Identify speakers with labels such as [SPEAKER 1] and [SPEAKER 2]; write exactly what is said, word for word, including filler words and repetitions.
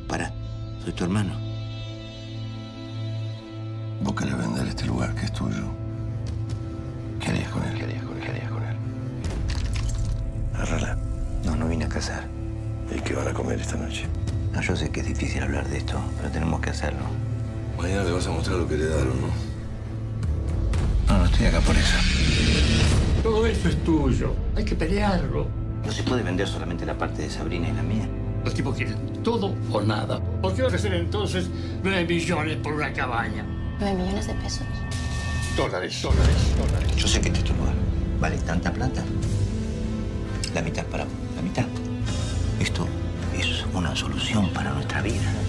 [SPEAKER 1] Pará, soy tu hermano.
[SPEAKER 2] Vos querés vender este lugar que es tuyo. ¿Qué harías con él?
[SPEAKER 1] ¿Qué harías con él? ¿Qué harías con él?
[SPEAKER 2] Agárrala.
[SPEAKER 1] No, no vine a cazar.
[SPEAKER 2] ¿Y qué van a comer esta noche?
[SPEAKER 1] No, yo sé que es difícil hablar de esto, pero tenemos que hacerlo.
[SPEAKER 2] Mañana le vas a mostrar lo que heredaron, ¿no?
[SPEAKER 1] No, no estoy acá por eso.
[SPEAKER 3] Todo esto es tuyo. Hay que pelearlo.
[SPEAKER 1] No se puede vender solamente la parte de Sabrina y la mía.
[SPEAKER 3] Los tipos quieren todo o nada. ¿Por qué ofrecer entonces nueve millones por una cabaña?
[SPEAKER 4] ¿Nueve millones de pesos?
[SPEAKER 3] Dólares, dólares, dólares.
[SPEAKER 1] Yo sé que este es tu lugar. ¿Vale tanta plata? La mitad para vos. La mitad. Esto es una solución para nuestra vida.